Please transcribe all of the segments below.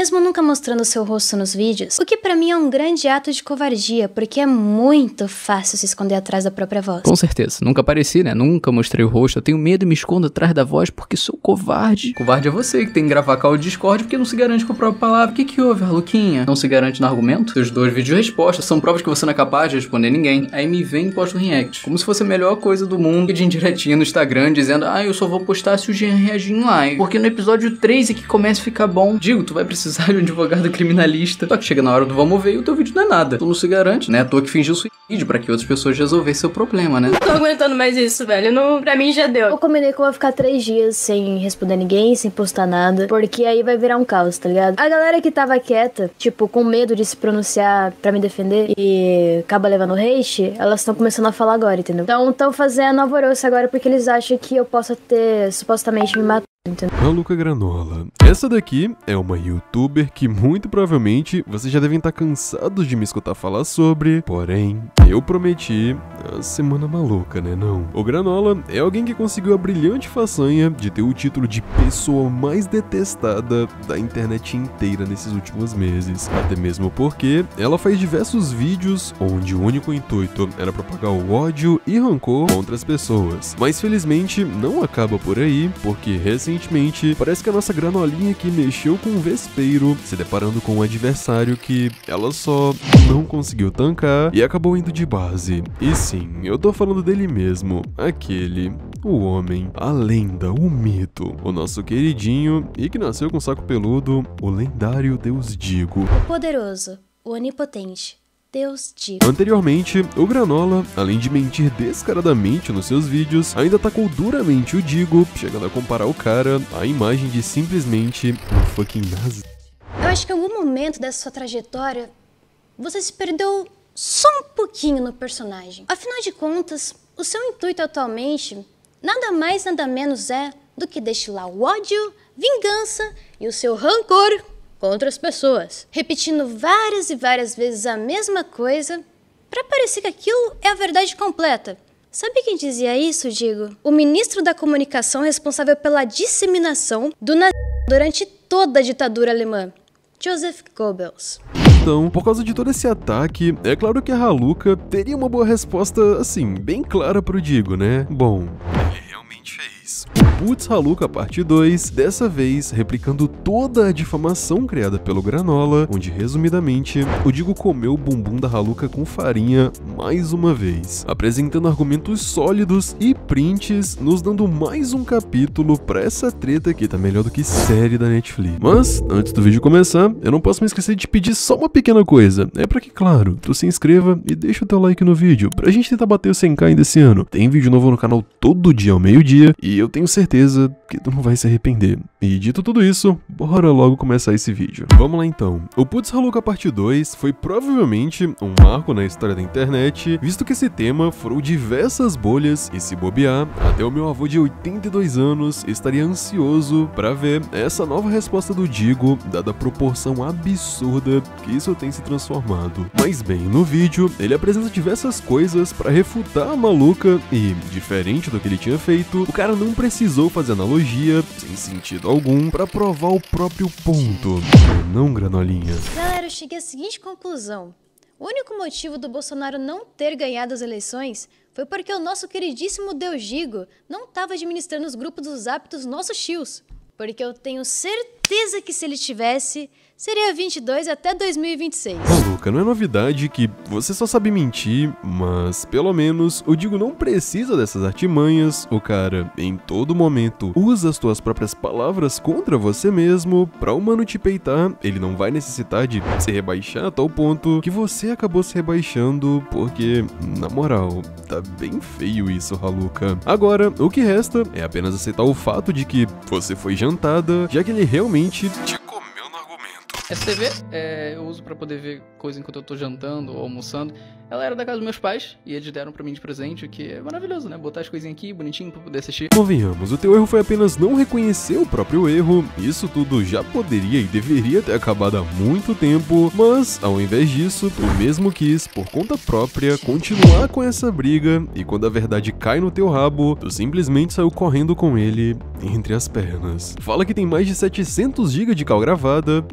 mesmo nunca mostrando seu rosto nos vídeos, o que pra mim é um grande ato de covardia, porque é muito fácil se esconder atrás da própria voz. Com certeza, nunca apareci, né? Nunca mostrei o rosto, eu tenho medo e me escondo atrás da voz porque sou covarde. Covarde é você que tem que gravar call de Discord porque não se garante com a própria palavra. O que houve, Luquinha? Não se garante no argumento? Seus 2 vídeos de resposta são provas que você não é capaz de responder ninguém. Aí me vem e posta um react. Como se fosse a melhor coisa do mundo de indiretinha no Instagram, dizendo: eu só vou postar se o Jean reagir em live. Porque no episódio 3 é que começa a ficar bom. Digo, tu vai precisar de um advogado criminalista. Só que chega na hora do vamos ver e o teu vídeo não é nada. Tu não se garante, né? À toa que fingiu suicídio pra que outras pessoas resolvessem seu problema, né? Não tô aguentando mais isso, velho. Não, pra mim já deu. Eu combinei que eu vou ficar 3 dias sem responder ninguém, sem postar nada, porque aí vai virar um caos, tá ligado? A galera que tava quieta, tipo, com medo de se pronunciar pra me defender e acaba levando hate, elas estão começando a falar agora, entendeu? Então estão fazendo alvoroço agora porque eles acham que eu possa ter supostamente me matado. A Luca Granola. Essa daqui é uma youtuber que muito provavelmente vocês já devem estar cansados de me escutar falar sobre, porém, eu prometi a semana maluca, né não? O Granola é alguém que conseguiu a brilhante façanha de ter o título de pessoa mais detestada da internet inteira nesses últimos meses. Até mesmo porque ela faz diversos vídeos onde o único intuito era propagar o ódio e rancor contra as pessoas. Mas felizmente não acaba por aí, porque recentemente parece que a nossa granolinha aqui mexeu com um vespeiro, se deparando com um adversário que ela só não conseguiu tancar e acabou indo de base. E sim, eu tô falando dele mesmo, aquele, o homem, a lenda, o mito, o nosso queridinho e que nasceu com saco peludo, o lendário Deus Digo. O poderoso, o onipotente. Deus Digo. Anteriormente, o Granola, além de mentir descaradamente nos seus vídeos, ainda atacou duramente o Digo, chegando a comparar o cara à imagem de simplesmente um fucking nazi. Eu acho que em algum momento dessa sua trajetória, você se perdeu só um pouquinho no personagem. Afinal de contas, o seu intuito atualmente nada mais nada menos é do que destilar o ódio, vingança e o seu rancor contra as pessoas, repetindo várias e várias vezes a mesma coisa para parecer que aquilo é a verdade completa. Sabe quem dizia isso, Digo? O ministro da comunicação responsável pela disseminação do nazismo durante toda a ditadura alemã, Joseph Goebbels. Então, por causa de todo esse ataque, é claro que a Haluca teria uma boa resposta, assim, bem clara pro Digo, né? Bom, ele realmente fez. Putz Haluca parte 2, dessa vez replicando toda a difamação criada pelo Granola, onde, resumidamente, o Digo comeu o bumbum da Haluca com farinha mais uma vez, apresentando argumentos sólidos e prints, nos dando mais um capítulo pra essa treta que tá melhor do que série da Netflix. Mas, antes do vídeo começar, eu não posso me esquecer de pedir só uma pequena coisa, é pra que, claro, tu se inscreva e deixa o teu like no vídeo, pra gente tentar bater o 100k ainda esse ano. Tem vídeo novo no canal todo dia ao meio-dia, e eu tenho certeza que tu não vai se arrepender. E dito tudo isso, bora logo começar esse vídeo. Vamos lá então. O Putz Haluca parte 2 foi provavelmente um marco na história da internet, visto que esse tema furou diversas bolhas e, se bobear, até o meu avô de 82 anos estaria ansioso pra ver essa nova resposta do Digo, dada a proporção absurda que isso tem se transformado. Mas bem, no vídeo, ele apresenta diversas coisas pra refutar a maluca e, diferente do que ele tinha feito, o cara não precisou fazer analogia, sem sentido algum, pra provar o próprio ponto. Não, Granolinha. Galera, eu cheguei à seguinte conclusão. O único motivo do Bolsonaro não ter ganhado as eleições foi porque o nosso queridíssimo Deus Digo não estava administrando os grupos do Zap dos nossos tios. Porque eu tenho certeza que se ele tivesse, seria 22 até 2026. Maluca, não é novidade que você só sabe mentir, mas pelo menos o Digo não precisa dessas artimanhas. O cara, em todo momento, usa as tuas próprias palavras contra você mesmo. Pra o mano te peitar, ele não vai necessitar de se rebaixar a tal ponto que você acabou se rebaixando, porque, na moral, tá bem feio isso, Haluca. Agora, o que resta é apenas aceitar o fato de que você foi jantada, já que ele realmente te comeu no argumento. Essa TV eu uso pra poder ver coisa enquanto eu tô jantando ou almoçando. Ela era da casa dos meus pais e eles deram pra mim de presente, o que é maravilhoso, né? Botar as coisinhas aqui, bonitinho, pra poder assistir. Convenhamos, o teu erro foi apenas não reconhecer o próprio erro. Isso tudo já poderia e deveria ter acabado há muito tempo, mas, ao invés disso, tu mesmo quis, por conta própria, continuar com essa briga, e quando a verdade cai no teu rabo, tu simplesmente saiu correndo com ele entre as pernas. Fala que tem mais de 700 GB de cal gravada e que finalmente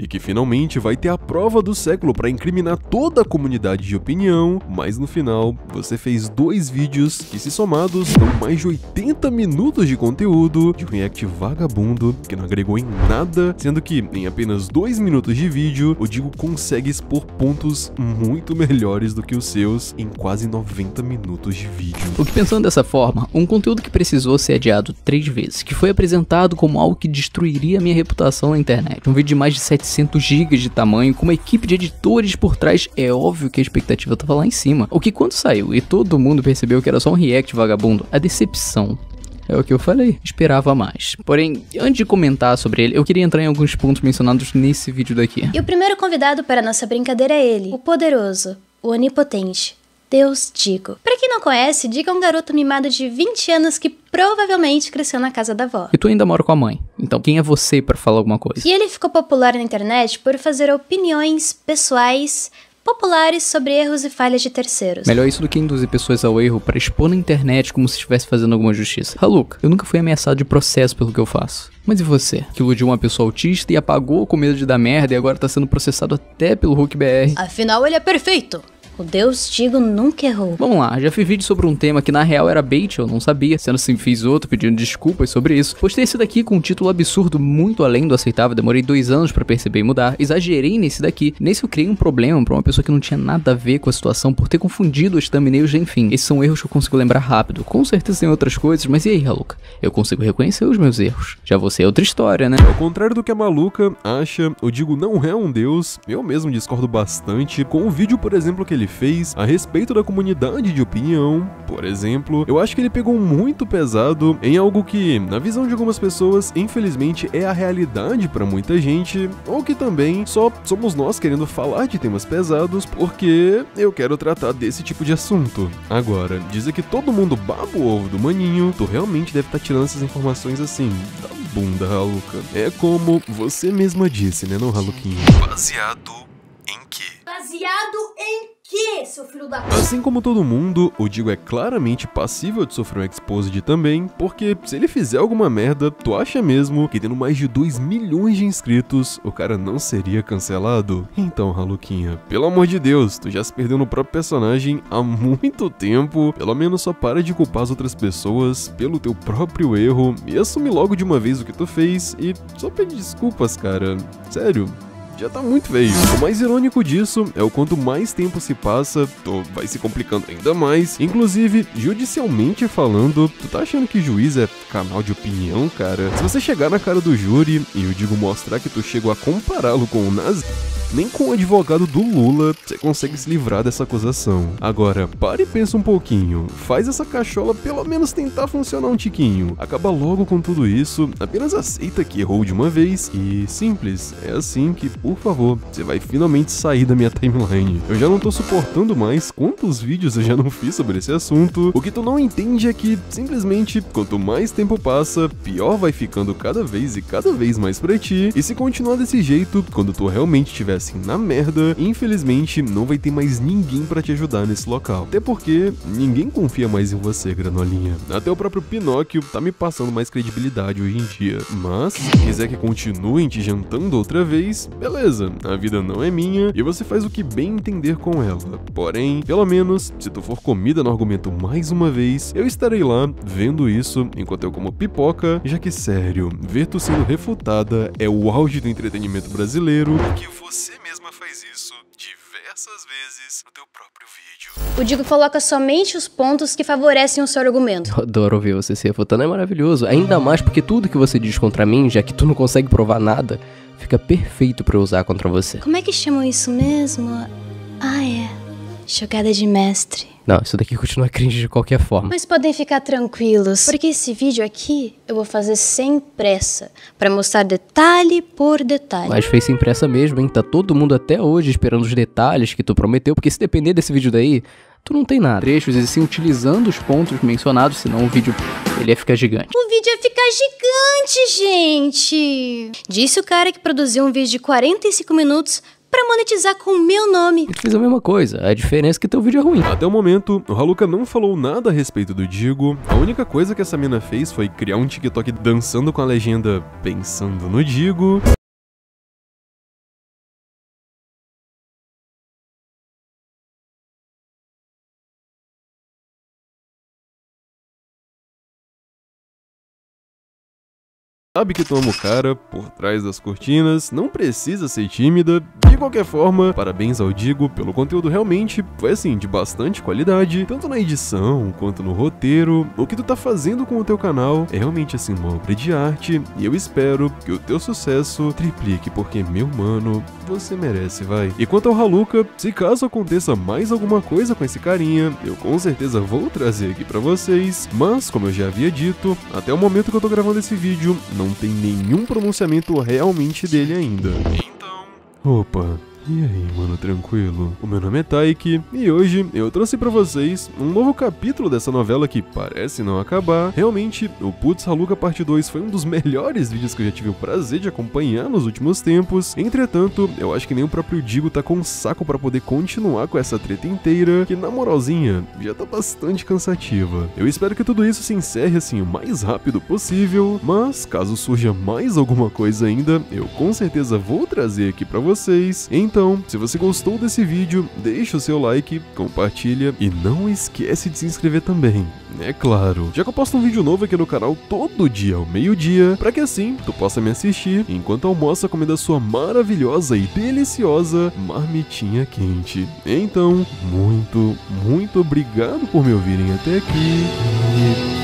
finalmente vai ter a prova do século pra incriminar toda a comunidade de opinião, mas no final você fez 2 vídeos que, se somados, dão mais de 80 minutos de conteúdo de um react vagabundo que não agregou em nada, sendo que em apenas 2 minutos de vídeo o Digo consegue expor pontos muito melhores do que os seus em quase 90 minutos de vídeo. O que, pensando dessa forma, um conteúdo que precisou ser adiado 3 vezes, que foi apresentado como algo que destruiria minha reputação na internet, um vídeo de mais de 700 GB de tamanho, com uma equipe de editores por trás, é óbvio que a expectativa tava lá em cima. O que, quando saiu e todo mundo percebeu que era só um react vagabundo, a decepção é o que eu falei, esperava mais. Porém, antes de comentar sobre ele, eu queria entrar em alguns pontos mencionados nesse vídeo daqui. E o primeiro convidado para nossa brincadeira é ele, o poderoso, o onipotente, Deus Digo. Pra quem não conhece, Digo é um garoto mimado de 20 anos que provavelmente cresceu na casa da avó. E tu ainda mora com a mãe, então quem é você pra falar alguma coisa? E ele ficou popular na internet por fazer opiniões pessoais populares sobre erros e falhas de terceiros. Melhor isso do que induzir pessoas ao erro para expor na internet como se estivesse fazendo alguma justiça. Haluka, eu nunca fui ameaçado de processo pelo que eu faço. Mas e você? Que iludiu uma pessoa autista e apagou com medo de dar merda e agora tá sendo processado até pelo Hulk BR. Afinal, ele é perfeito. O Deus Digo nunca errou. Vamos lá, já fiz vídeo sobre um tema que na real era bait, eu não sabia, sendo assim fiz outro pedindo desculpas sobre isso. Postei esse daqui com um título absurdo muito além do aceitável, demorei 2 anos pra perceber e mudar, exagerei nesse daqui. Nesse eu criei um problema pra uma pessoa que não tinha nada a ver com a situação por ter confundido os thumbnails, enfim. Esses são erros que eu consigo lembrar rápido, com certeza tem outras coisas, mas e aí, Haluka? Eu consigo reconhecer os meus erros. Já você é outra história, né? Ao contrário do que a maluca acha, o Digo não é um deus, eu mesmo discordo bastante com o vídeo, por exemplo, que ele fez a respeito da comunidade de opinião. Por exemplo, eu acho que ele pegou muito pesado em algo que, na visão de algumas pessoas, infelizmente é a realidade pra muita gente, ou que também só somos nós querendo falar de temas pesados porque eu quero tratar desse tipo de assunto. Agora, dizer que todo mundo baba o ovo do maninho, tu realmente deve estar tirando essas informações assim da bunda, Haluka. É como você mesma disse, né, não, Haluquinha? Baseado em quê? Baseado em quê, seu filho da... Assim como todo mundo, o Digo é claramente passível de sofrer um exposed também, porque se ele fizer alguma merda, tu acha mesmo que tendo mais de 2 milhões de inscritos, o cara não seria cancelado? Então, Haluquinha, pelo amor de Deus, tu já se perdeu no próprio personagem há muito tempo, pelo menos só para de culpar as outras pessoas pelo teu próprio erro e assume logo de uma vez o que tu fez e só pede desculpas, cara. Sério. Já tá muito feio. O mais irônico disso é o quanto mais tempo se passa, tu vai se complicando ainda mais. Inclusive, judicialmente falando, tu tá achando que juiz é canal de opinião, cara? Se você chegar na cara do júri e o Digo mostrar que tu chegou a compará-lo com o Nazi, nem com o advogado do Lula você consegue se livrar dessa acusação. Agora, para e pensa um pouquinho. Faz essa cachola pelo menos tentar funcionar um tiquinho. Acaba logo com tudo isso, apenas aceita que errou de uma vez e simples. É assim que, por favor, você vai finalmente sair da minha timeline. Eu já não tô suportando mais quantos vídeos eu já não fiz sobre esse assunto. O que tu não entende é que, simplesmente, quanto mais tempo passa, pior vai ficando cada vez mais pra ti. E se continuar desse jeito, quando tu realmente estiver assim na merda, infelizmente não vai ter mais ninguém pra te ajudar nesse local. Até porque ninguém confia mais em você, granolinha. Até o próprio Pinóquio tá me passando mais credibilidade hoje em dia. Mas, se quiser que continuem te jantando outra vez, beleza, a vida não é minha e você faz o que bem entender com ela. Porém, pelo menos, se tu for comida no argumento mais uma vez, eu estarei lá vendo isso enquanto eu como pipoca, já que, sério, ver tu sendo refutada é o auge do entretenimento brasileiro e que você mesma faz isso diversas vezes no teu próprio vídeo. O Digo coloca somente os pontos que favorecem o seu argumento. Eu adoro ouvir você se refutando, é maravilhoso. Ainda mais porque tudo que você diz contra mim, já que tu não consegue provar nada, fica perfeito pra eu usar contra você. Como é que chamam isso mesmo? Ah, é. Jogada de mestre. Não, isso daqui continua cringe de qualquer forma. Mas podem ficar tranquilos, porque esse vídeo aqui eu vou fazer sem pressa, pra mostrar detalhe por detalhe. Mas fez sem pressa mesmo, hein? Tá todo mundo até hoje esperando os detalhes que tu prometeu, porque se depender desse vídeo daí, tu não tem nada. Trechos e sim utilizando os pontos mencionados, senão o vídeo ele ia ficar gigante. O vídeo ia ficar gigante, gente! Disse o cara que produziu um vídeo de 45 minutos pra monetizar com o meu nome. E tu fez a mesma coisa, a diferença é que teu vídeo é ruim. Até o momento, o Haluka não falou nada a respeito do Digo. A única coisa que essa mina fez foi criar um TikTok dançando com a legenda pensando no Digo. sabe que tu ama o cara por trás das cortinas, não precisa ser tímida. De qualquer forma, parabéns ao Digo pelo conteúdo, realmente foi assim, de bastante qualidade, tanto na edição quanto no roteiro. O que tu tá fazendo com o teu canal é realmente assim uma obra de arte e eu espero que o teu sucesso triplique, porque meu mano, você merece, vai. E quanto ao Haluka, se caso aconteça mais alguma coisa com esse carinha, eu com certeza vou trazer aqui pra vocês, mas como eu já havia dito, até o momento que eu tô gravando esse vídeo, não tem nenhum pronunciamento realmente dele ainda. Então... Opa... E aí, mano, tranquilo? O meu nome é Taiki e hoje eu trouxe pra vocês um novo capítulo dessa novela que parece não acabar. Realmente, o Putz Haluka Parte 2 foi um dos melhores vídeos que eu já tive o prazer de acompanhar nos últimos tempos. Entretanto, eu acho que nem o próprio Digo tá com um saco pra poder continuar com essa treta inteira, que na moralzinha, já tá bastante cansativa. Eu espero que tudo isso se encerre assim o mais rápido possível, mas caso surja mais alguma coisa ainda, eu com certeza vou trazer aqui pra vocês. Então, se você gostou desse vídeo, deixa o seu like, compartilha e não esquece de se inscrever também, é claro. Já que eu posto um vídeo novo aqui no canal todo dia ao meio-dia, pra que assim tu possa me assistir enquanto almoça comendo a sua maravilhosa e deliciosa marmitinha quente. Então, muito obrigado por me ouvirem até aqui e